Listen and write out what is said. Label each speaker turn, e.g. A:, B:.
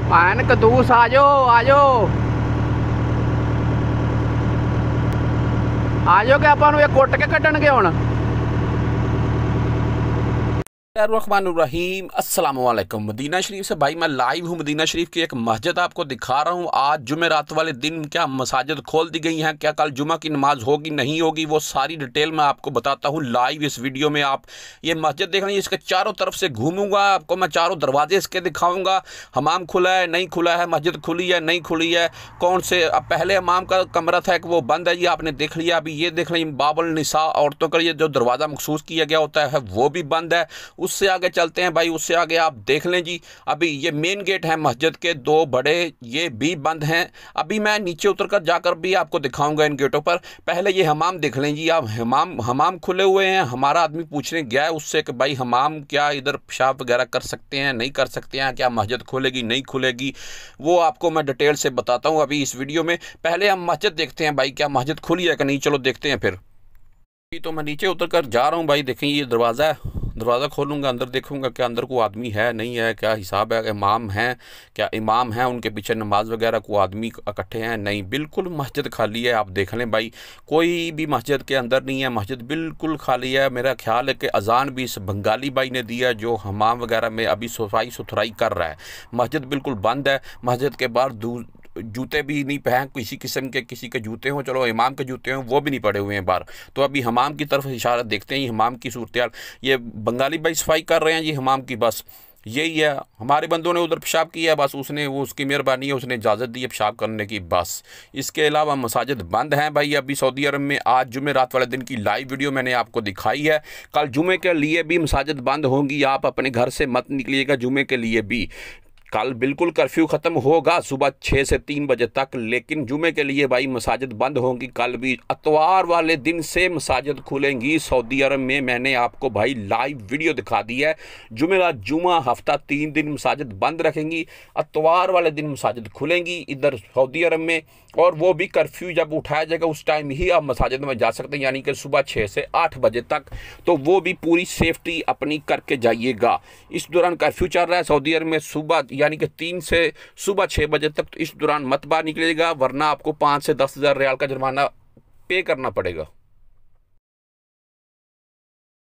A: भैन कदूस आ जाओ आ जाओ आ जाओ कि ਆਪਾਂ ਨੂੰ ਇਹ ਕੁੱਟ ਕੇ ਕੱਢਣਗੇ ਹੁਣ।
B: रहीम अस्सलाम वालेकुम। मदीना शरीफ से भाई मैं लाइव हूँ। मदीना शरीफ की एक मस्जिद आपको दिखा रहा हूँ। आज जुमेरात वाले दिन क्या मसाजिद खोल दी गई हैं, क्या कल जुमा की नमाज होगी नहीं होगी, वो सारी डिटेल मैं आपको बताता हूँ लाइव इस वीडियो में। आप ये मस्जिद देख रहे हैं, इसके चारों तरफ से घूमूंगा, आपको मैं चारों दरवाजे इसके दिखाऊंगा। हमाम खुला है नहीं खुला है, मस्जिद खुली है नहीं खुली है, कौन से अब पहले हमाम का कमरा था कि वो बंद है, ये आपने देख लिया। अभी ये देख लें बाबुल निसा औरतों का ये जो दरवाज़ा मखसूस किया गया होता है वो भी बंद है। उससे आगे चलते हैं भाई, उससे आगे आप देख लें जी। अभी ये मेन गेट है मस्जिद के, दो बड़े, ये भी बंद हैं। अभी मैं नीचे उतरकर जाकर भी आपको दिखाऊंगा इन गेटों पर। पहले ये हमाम देख लें जी आप। हमाम खुले हुए हैं। हमारा आदमी पूछने गया है उससे कि भाई हमाम क्या इधर पेशाब वगैरह कर सकते हैं नहीं कर सकते हैं, क्या मस्जिद खुलेगी नहीं खुलेगी, वो आपको मैं डिटेल से बताता हूँ अभी इस वीडियो में। पहले हम मस्जिद देखते हैं भाई, क्या मस्जिद खुली है कि नहीं, चलो देखते हैं। फिर तो मैं नीचे उतर कर जा रहा हूँ भाई। देखें ये दरवाज़ा है, दरवाज़ा खोलूँगा, अंदर देखूँगा क्या अंदर को आदमी है नहीं है, क्या हिसाब है, इमाम हैं क्या, इमाम हैं उनके पीछे नमाज वगैरह को आदमी इकट्ठे हैं नहीं, बिल्कुल मस्जिद खाली है। आप देख लें भाई, कोई भी मस्जिद के अंदर नहीं है, मस्जिद बिल्कुल खाली है। मेरा ख्याल है कि अजान भी इस बंगाली भाई ने दिया जो हमाम वगैरह में अभी सफाई सुथराई कर रहा है। मस्जिद बिल्कुल बंद है। मस्जिद के बाहर जूते भी नहीं पहन किसी किस्म के, किसी के जूते हों, चलो इमाम के जूते हों वो भी नहीं पड़े हुए हैं बाहर। तो अभी हमाम की तरफ इशारा देखते हैं, हमाम की सूरत। ये बंगाली भाई सफाई कर रहे हैं जी हमाम की, बस यही है। हमारे बंदों ने उधर पेशाब किया, बस उसने वो उसकी मेहरबानी है, उसने इजाज़त दी है पेशाब करने की बस। इसके अलावा मसाजिद बंद हैं भाई अभी सऊदी अरब में। आज जुमेरात वाले दिन की लाइव वीडियो मैंने आपको दिखाई है। कल जुमे के लिए भी मसाजिद बंद होंगी, आप अपने घर से मत निकलिएगा जुमे के लिए भी। कल बिल्कुल कर्फ्यू ख़त्म होगा सुबह 6 से 3 बजे तक, लेकिन जुमे के लिए भाई मसाजिद बंद होंगी। कल भी अतवार वाले दिन से मसाजिद खुलेंगी सऊदी अरब में। मैंने आपको भाई लाइव वीडियो दिखा दी है। जुमेरात जुमा हफ्ता 3 दिन मसाजिद बंद रखेंगी, अतवार वाले दिन मसाजिद खुलेंगी इधर सऊदी अरब में। और वो भी कर्फ्यू जब उठाया जाएगा उस टाइम ही आप मसाजिद में जा सकते हैं, यानी कि सुबह 6 से 8 बजे तक। तो वो भी पूरी सेफ्टी अपनी करके जाइएगा। इस दौरान कर्फ्यू चल रहा है सऊदी अरब में, सुबह यानी कि 3 से सुबह 6 बजे तक। तो इस दौरान मत बाहर निकलेगा, वरना आपको 5 से 10 हज़ार रियाल का जुर्माना पे करना पड़ेगा।